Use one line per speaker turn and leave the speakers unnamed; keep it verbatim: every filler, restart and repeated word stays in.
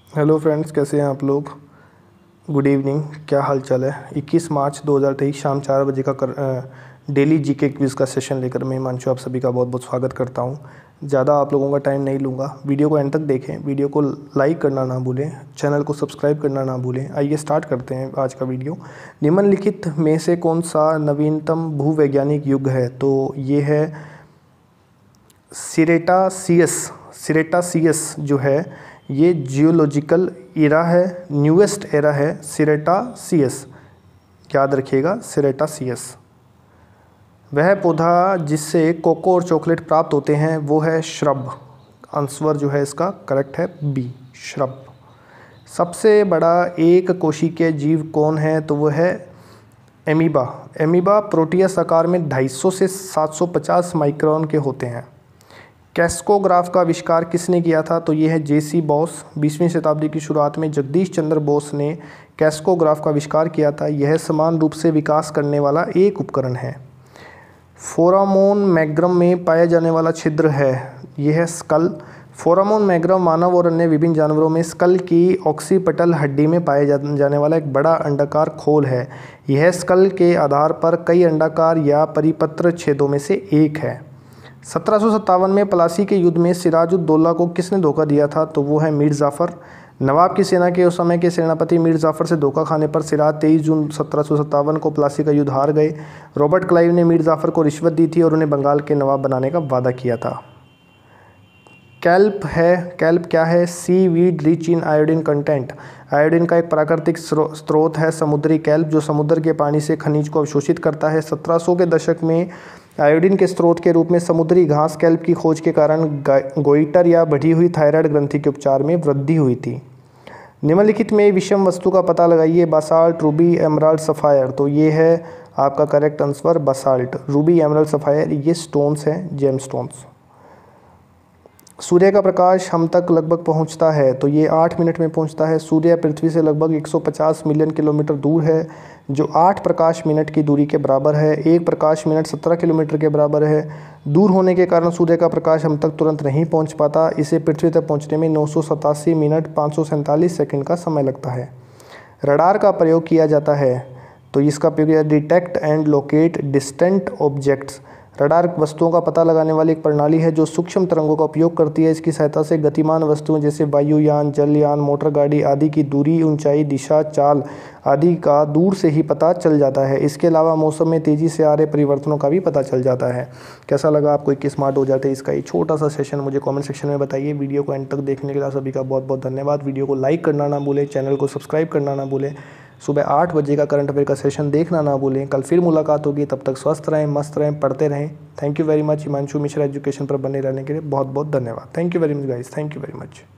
Hello friends, कैसे हैं आप लोग। गुड इवनिंग, क्या हाल चाल है। इक्कीस मार्च दो हज़ार तेईस शाम चार बजे का कर डेली जीके क्विज़ का सेशन लेकर मैं हिमांशु आप सभी का बहुत बहुत स्वागत करता हूं। ज़्यादा आप लोगों का टाइम नहीं लूँगा, वीडियो को एंड तक देखें, वीडियो को लाइक करना ना भूलें, चैनल को सब्सक्राइब करना ना भूलें। आइए स्टार्ट करते हैं आज का वीडियो। निम्नलिखित में से कौन सा नवीनतम भूवैज्ञानिक युग है? तो ये है सिरेटासियस। सिरेटासियस जो है ये जियोलॉजिकल एरा है, न्यूएस्ट एरा है सिरेटासियस। याद रखिएगा सिरेटासियस। वह पौधा जिससे कोको और चॉकलेट प्राप्त होते हैं वो है श्रब। आंसर जो है इसका करेक्ट है बी, श्रब। सबसे बड़ा एक कोशिकीय जीव कौन है? तो वो है एमीबा। एमीबा प्रोटियस आकार में दो सौ पचास से सात सौ पचास माइक्रोन के होते हैं। कैस्कोग्राफ का आविष्कार किसने किया था? तो ये है जेसी बॉस। बीसवीं शताब्दी की शुरुआत में जगदीश चंद्र बोस ने कैस्कोग्राफ का आविष्कार किया था। यह समान रूप से विकास करने वाला एक उपकरण है। फोरामोन मैग्रम में पाया जाने वाला छिद्र है, यह है स्कल। फोरामोन मैग्रम मानव और अन्य विभिन्न जानवरों में स्कल की ऑक्सीपिटल हड्डी में पाए जाने वाला एक बड़ा अंडाकार खोल है। यह स्कल के आधार पर कई अंडाकार या परिपत्र छेदों में से एक है। सत्रह सौ सत्तावन में प्लासी के युद्ध में सिराजुद्दौला को किसने धोखा दिया था? तो वो है मीर जाफ़र। नवाब की सेना के उस समय के सेनापति मीर जाफ़र से धोखा खाने पर सिराज तेईस जून सत्रह सौ सत्तावन को प्लासी का युद्ध हार गए। रॉबर्ट क्लाइव ने मीर जाफ़र को रिश्वत दी थी और उन्हें बंगाल के नवाब बनाने का वादा किया था। कैल्प है, कैल्प क्या है? Seaweed rich in iodine content. Iodine का एक प्राकृतिक स्रोत है समुद्री कैल्प, जो समुद्र के पानी से खनिज को अवशोषित करता है। सत्रह सौ के दशक में आयोडीन के स्रोत के रूप में समुद्री घास कैल्प की खोज के कारण गोइटर या बढ़ी हुई थायराइड ग्रंथि के उपचार में वृद्धि हुई थी। निम्नलिखित में विषम वस्तु का पता लगाइए। Basalt, ruby, emerald, sapphire. तो ये है आपका correct answer basalt. Ruby, emerald, sapphire ये स्टोन्स हैं, जेम स्टोन्स। सूर्य का प्रकाश हम तक लगभग पहुंचता है, तो ये आठ मिनट में पहुंचता है। सूर्य पृथ्वी से लगभग एक सौ पचास मिलियन किलोमीटर दूर है, जो आठ प्रकाश मिनट की दूरी के बराबर है। एक प्रकाश मिनट सत्रह किलोमीटर के बराबर है। दूर होने के कारण सूर्य का प्रकाश हम तक तुरंत नहीं पहुंच पाता। इसे पृथ्वी तक पहुंचने में नौ सौ सतासी मिनट पाँच सौ सैंतालीस सेकेंड का समय लगता है। रडार का प्रयोग किया जाता है, तो इसका प्रयोग किया detect and locate distant objects. Radar वस्तुओं का पता लगाने वाली एक प्रणाली है जो सूक्ष्म तरंगों का उपयोग करती है। इसकी सहायता से गतिमान वस्तुओं जैसे वायुयान, जलयान, मोटर गाड़ी आदि की दूरी, ऊंचाई, दिशा, चाल आदि का दूर से ही पता चल जाता है। इसके अलावा मौसम में तेज़ी से आ रहे परिवर्तनों का भी पता चल जाता है। कैसा लगा आपको इक्कीस स्मार्ट हो जाते हैं इसका ये छोटा सा सेशन? मुझे कमेंट सेक्शन में बताइए। वीडियो को एंड तक देखने के लिए सभी का बहुत बहुत धन्यवाद। वीडियो को लाइक करना ना भूलें, चैनल को सब्सक्राइब करना ना भूलें। सुबह आठ बजे का करंट अफेयर का सेशन देखना ना भूलें। कल फिर मुलाकात होगी, तब तक स्वस्थ रहें, मस्त रहें, पढ़ते रहें। Thank you very much. Himanshu Mishra education पर बने रहने के लिए बहुत बहुत धन्यवाद। Thank you very much guys, thank you very much.